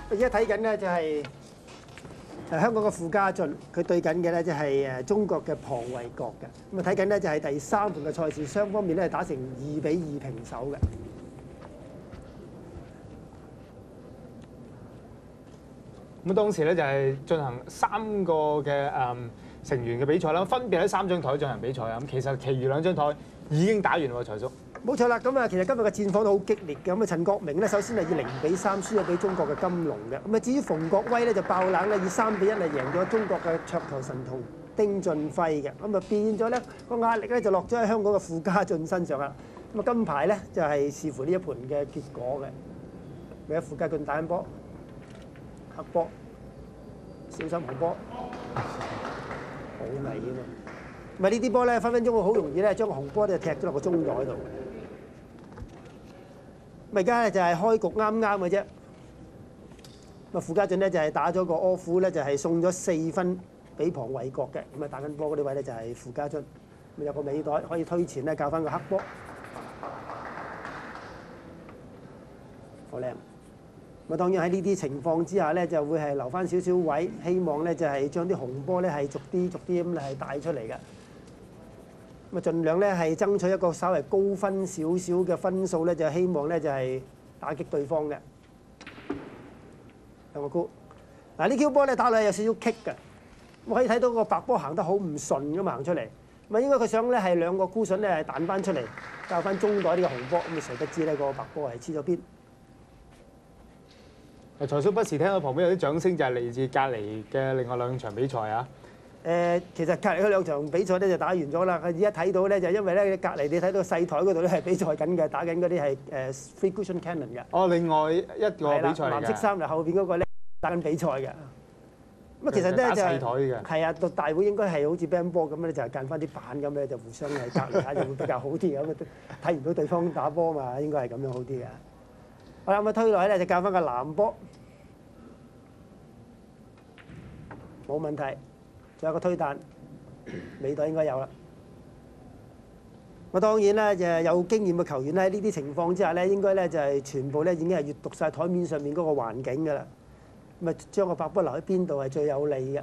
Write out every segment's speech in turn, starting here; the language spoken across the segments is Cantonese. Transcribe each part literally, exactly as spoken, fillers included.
而家睇緊咧就係誒香港嘅傅家俊，佢對緊嘅咧就係誒中國嘅龐維國嘅。咁啊睇緊咧就係第三盤嘅賽事，雙方面咧係打成二比二平手嘅。 咁當時咧就係進行三個嘅誒成員嘅比賽啦，分別喺三張台進行比賽啊。咁其實其餘兩張台已經打完喎，財叔。冇錯啦，咁啊，其實今日嘅戰況都好激烈嘅。咁啊，陳國明咧首先係以零比三輸咗俾中國嘅金龍嘅。咁啊，至於馮國威咧就爆冷咧，以三比一係贏咗中國嘅桌球神童丁俊暉嘅。咁啊，變咗咧個壓力咧就落咗喺香港嘅傅家俊身上啦。咁啊，金牌咧就係視乎呢一盤嘅結果嘅。咪啊，傅家俊打緊波，黑波，小心紅波，好危險啊！咪呢啲波咧分分鐘會好容易咧將個紅波咧踢咗落個中袋度。咪而家咧就係開局啱啱嘅啫。咁啊，傅家俊咧就係打咗個柯夫咧，就係送咗四分俾龐偉國嘅。咁啊，打緊波嗰啲位咧就係傅家俊。咁有個尾袋可以推前咧，教翻個黑波，好靚。咁啊，當然喺呢啲情況之下咧，就會係留翻少少位，希望咧就係將啲紅波咧係逐啲逐啲咁係帶出嚟嘅。咁啊，盡量咧係爭取一個稍微高分少少嘅分數咧，就希望咧就係打擊對方嘅。兩個箍，嗱呢 Q 波咧打落去有少少棘嘅，咁可以睇到個白波行得好唔順咁行出嚟。咁啊，應該佢想咧係兩個箍筍咧係彈翻出嚟，教翻中袋呢個紅波。咁啊，誰不知呢個白波係黐咗邊。誒，財叔不時聽到旁邊有啲掌聲，就係嚟自隔離嘅另外兩場比賽啊。 誒，其實隔離嗰兩場比賽咧就打完咗啦。而家睇到咧就因為咧隔離你睇到細台嗰度咧係比賽緊嘅，打緊嗰啲係誒 three cushion cannon 嘅。哦，另外一個比賽嚟嘅。藍色衫就後邊嗰個咧打緊比賽嘅。咁啊，其實咧就係係啊，到大會應該係好似乒乓波咁咧，就係間翻啲板咁咧，就互相係隔離下就會比較好啲咁啊，睇唔到對方打波嘛，應該係咁樣好啲嘅。好啦，咁啊推落去咧就教翻個藍波，冇問題。仲有個推彈，尾袋應該有啦。我當然咧就有經驗嘅球員咧，喺呢啲情況之下咧，應該咧就係全部咧已經係閲讀晒台面上面嗰個環境㗎啦。咁啊，將個白波留喺邊度係最有利嘅。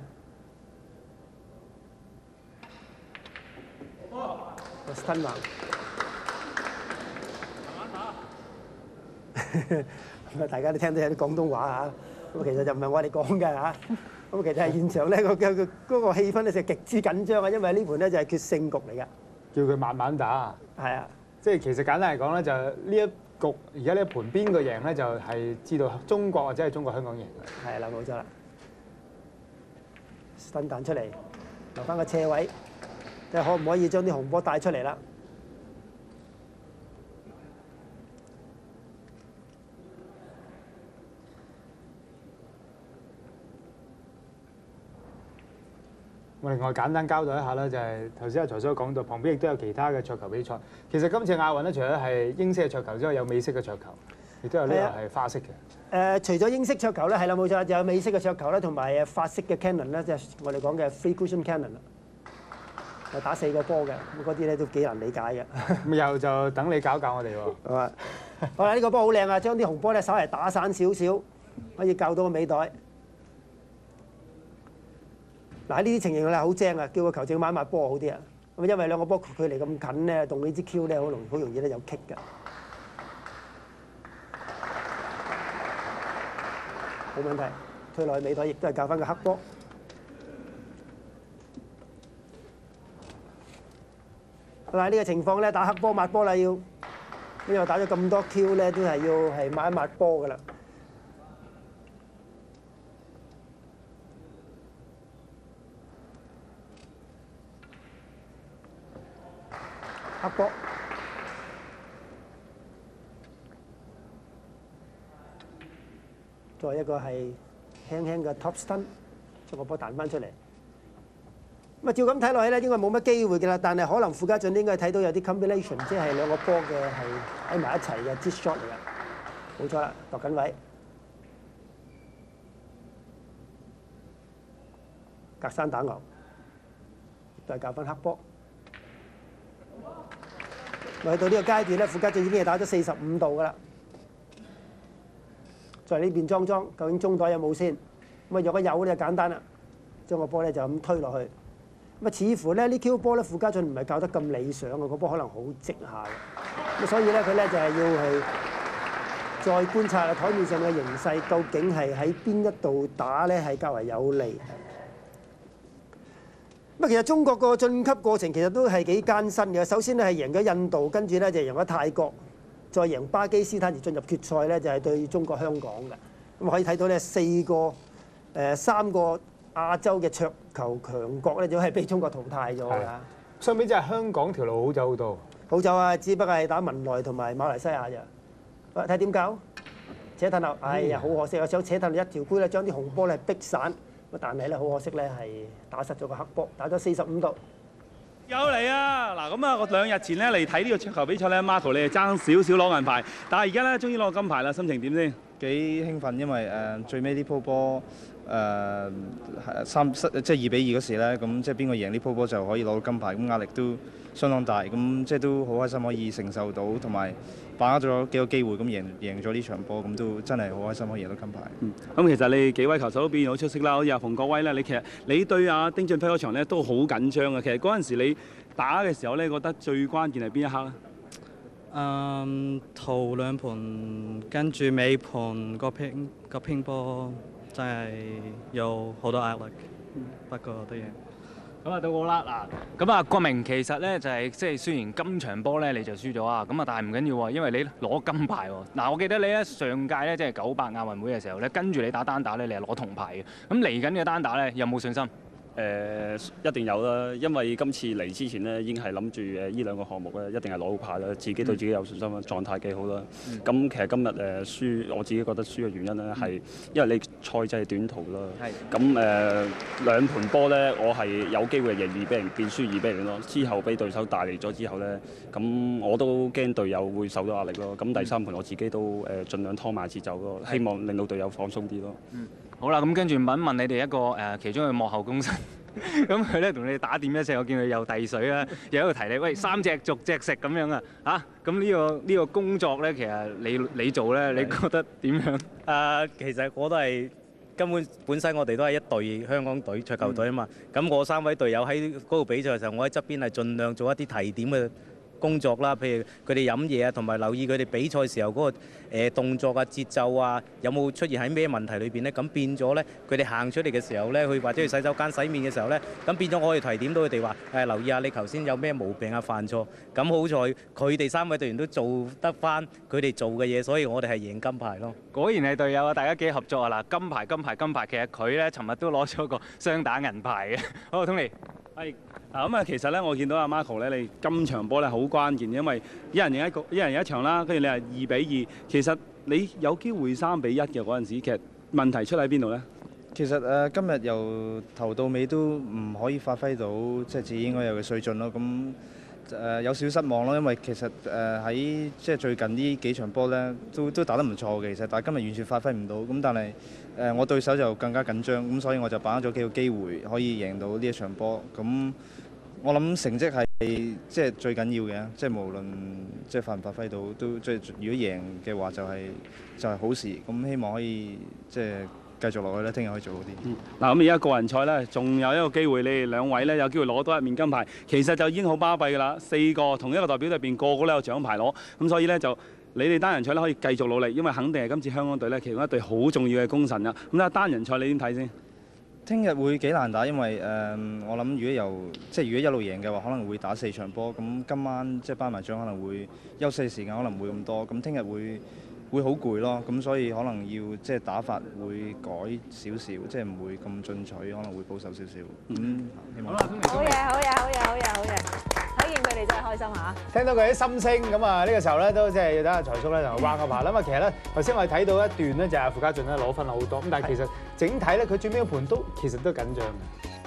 個身橫。咁啊，大家都聽到有啲廣東話嚇。咁其實就唔係我哋講嘅嚇。咁其實係現場咧個嘅嗰個氣氛咧就極之緊張啊，因為呢盤咧就係決勝局嚟嘅。叫佢慢慢打。係啊，即係其實簡單嚟講咧，就呢一局而家呢一盤邊個贏咧，就係知道中國或者係中國香港贏嘅。係啦，冇錯啦。分彈出嚟，留翻個斜位，睇下可唔可以將啲紅波帶出嚟啦。我另外簡單交代一下啦，就係頭先阿財叔講到，旁邊亦都有其他嘅桌球比賽。其實今次亞運咧，除咗係英式嘅桌球之外，有美式嘅桌球，亦都有呢個係花式嘅。誒、呃，除咗英式桌球咧，係啦冇錯，就有美式嘅桌球啦，同埋誒法式嘅 cannon 啦，即係我哋講嘅 three cushion cannon 啦，係打四個波嘅，咁嗰啲咧都幾難理解嘅。咁又就等你教教我哋喎。好啊。好啦，呢個波好靚啊，將啲紅波咧稍為打散少少，可以教到個尾袋。嗱，呢啲情形咧好正啊，叫個球證抹一抹波好啲啊。咁因為兩個波距離咁近咧，動呢支 Q 咧好容好容易咧有棘㗎。冇問題，推落去尾袋亦都係教翻個黑波。嗱，呢個情況咧打黑波抹波啦要，因為打咗咁多 Q 咧都係要係抹一抹波㗎啦。黑波，再一個係輕輕嘅 top stun，將個波彈翻出嚟。咁啊，照咁睇落去咧，應該冇乜機會嘅啦。但係可能傅家俊應該睇到有啲 combination，即係兩個波嘅係喺埋一齊嘅 disc shot 嚟㗎。冇錯啦，度緊位，隔山打牛，都係教翻黑波。去到呢個階段咧，傅家俊已經係打咗四十五度㗎啦。 再嚟呢邊裝裝，究竟中袋有冇先？咁啊，若果有咧就簡單啦，將個波咧就咁推落去。咁啊，似乎咧呢 Q 波咧傅家俊唔係教得咁理想嘅，個波可能好直下嘅。咁所以咧佢咧就係要係再觀察台面上嘅形勢，究竟係喺邊一度打咧係較為有利。咁其實中國個晉級過程其實都係幾艱辛嘅。首先咧係贏咗印度，跟住咧就贏咗泰國，再贏巴基斯坦而進入決賽咧就係對中國香港嘅。咁可以睇到咧四個誒、呃、三個亞洲嘅桌球強國咧，就係被中國淘汰咗㗎。 相比之下，香港條路好走好多。 好走啊，只不過係打文萊同埋馬來西亞咋。喂，睇點搞？扯褪後，哎呀，好可惜啊！想扯褪一條杯咧，將啲紅波咧逼散。但係咧，好可惜咧，係打失咗個黑波，打咗四十五度。 有嚟啊！嗱，咁啊，我兩日前咧嚟睇呢個桌球比賽咧 ，Marco 你係爭少少攞銀牌，但係而家咧終於攞金牌啦，心情點先？ 幾興奮，因為誒、呃、最尾呢鋪波誒三即係二比二嗰時咧，咁即係邊個贏呢鋪波就可以攞到金牌，咁壓力都相當大，咁即係都好開心可以承受到，同埋把握咗幾個機會咁贏贏咗呢場波，咁都真係好開心可以贏到金牌。 嗯，咁其實你幾位球手都表現好出色啦，好似阿馮國威咧，你其實你對阿丁俊暉嗰場咧都好緊張啊。其實嗰陣時你打嘅時候咧，覺得最關鍵係邊一刻咧？ 嗯，頭兩盤跟住尾盤個拼個拼波真係有好多壓力，不過都贏。 咁啊到我啦嗱，咁啊國明其實咧就係即係雖然今場波咧你就輸咗啊，咁啊但係唔緊要喎，因為你攞金牌喎。嗱我記得你咧上屆咧即係九八亞運會嘅時候咧，跟住你打單打咧你係攞銅牌嘅。咁嚟緊嘅單打咧有冇信心？ 誒、呃、一定有啦，因為今次嚟之前咧已經係諗住誒呢兩個項目咧一定係攞好牌啦，自己對自己有信心啦，狀態幾好啦。咁、嗯、其實今日誒輸，我自己覺得輸嘅原因咧係因為你賽制短途啦。咁誒、呃、兩盤波咧，我係有機會贏二比零變輸二比零咯。之後俾對手帶嚟咗之後咧，咁我都驚隊友會受到壓力咯。咁第三盤我自己都誒盡量拖慢節奏咯，希望令到隊友放鬆啲咯。 嗯好啦，咁跟住問一問你哋一個誒、呃、其中嘅幕後功臣，咁佢咧同你打點一隻，我見佢又遞水啦，又喺度提你，喂三隻逐隻食咁樣啊，嚇咁呢個呢、呢個工作咧，其實你你做咧，你覺得點樣？ 啊，其實我都係根本本身我哋都係一隊香港隊桌球隊啊嘛，咁、嗯、我三位隊友喺嗰度比賽嘅時候，我喺側邊係盡量做一啲提點嘅工作啦，譬如佢哋飲嘢啊，同埋留意佢哋比賽時候嗰個誒動作啊、節奏啊，有冇出現喺咩問題裏邊咧？咁變咗咧，佢哋行出嚟嘅時候咧，去或者去洗手間洗面嘅時候咧，咁變咗我可以提點到佢哋話誒留意下你頭先有咩毛病啊、犯錯。咁好在佢哋三位隊員都做得翻佢哋做嘅嘢，所以我哋係贏金牌咯。 果然係隊友啊，大家幾合作啊！嗱，金牌、金牌、金牌，其實佢咧尋日都攞咗個雙打銀牌嘅。好，Tony。 係嗱咁啊，其實咧，我見到阿 Marco 咧，你今場波咧好關鍵，因為一人贏一個，一人贏一場啦，跟住你係二比二，其實你有機會三比一嘅嗰陣時，其實問題出喺邊度咧？ 其實誒、呃、今日由頭到尾都唔可以發揮到即係自己應該有嘅水準咯，咁誒、呃、有少少失望咯，因為其實誒喺即係最近呢幾場波咧都都打得唔錯嘅，其實但係今日完全發揮唔到，咁但係。誒、呃、我對手就更加緊張，咁所以我就把握咗幾個機會可以贏到呢一場波。咁我諗成績係即係最緊要嘅，即係無論即係發唔發揮到，都即係如果贏嘅話就係、是、就係、是、好事。咁希望可以即係繼續落去咧，聽日可以做好啲。 嗯，嗱咁而家個人賽咧，仲有一個機會，你哋兩位咧有機會攞多一面金牌，其實就已經好巴閉㗎啦。四個同一個代表裏邊個個都有獎牌攞，咁所以咧就。你哋單人賽咧可以繼續努力，因為肯定係今次香港隊咧其中一隊好重要嘅功臣啊！咁啊單人賽你點睇先？ 聽日會幾難打，因為誒、呃、我諗如果由即係如果一路贏嘅話，可能會打四場波。咁今晚即係頒埋獎可能會休息時間可能唔會咁多。咁聽日會會好攰咯。咁所以可能要即係打法會改少少，即係唔會咁進取，可能會保守少少。嗯，希望。 好嘢，好嘢，好嘢，好嘢，好嘢！睇見佢哋真係開心嚇。 聽到佢啲心聲咁啊，呢個時候咧都即係要等阿財叔咧同佢玩個牌啦。咁啊，其實咧頭先我哋睇到一段咧就係傅家俊咧攞分好多，咁但係其實整體咧佢最尾一盤都其實都緊張嘅。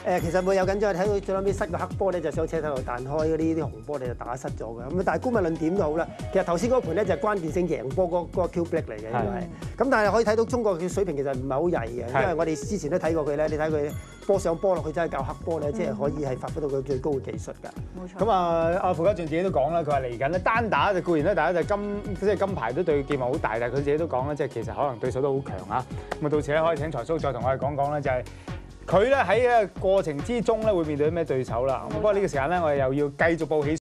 誒其實會有緊張，睇到最後尾失個黑波咧，就上車頭度彈開嗰啲啲紅波，你就打失咗嘅。咁但係姑勿論點都好啦，其實頭先嗰盤咧就係關鍵性贏波嗰嗰個 Q Black 嚟嘅，應該係。咁但係可以睇到中國嘅水平其實唔係好曳嘅，因為我哋之前都睇過佢咧，你睇佢波上波落去真係教黑波咧，即係可以係發揮到佢最高嘅技術㗎。冇錯。咁啊，阿傅家俊自己都講啦，佢話嚟緊咧單打就固然咧，大家就金即係金牌都對寄望好大，但係佢自己都講啦，即係其實可能對手都好強啊。咁啊，到時咧可以請財叔再同我哋講講咧，就係。佢咧喺個過程之中咧會面對咩對手啦？不過呢個時間咧，我哋又要繼續報喜訊。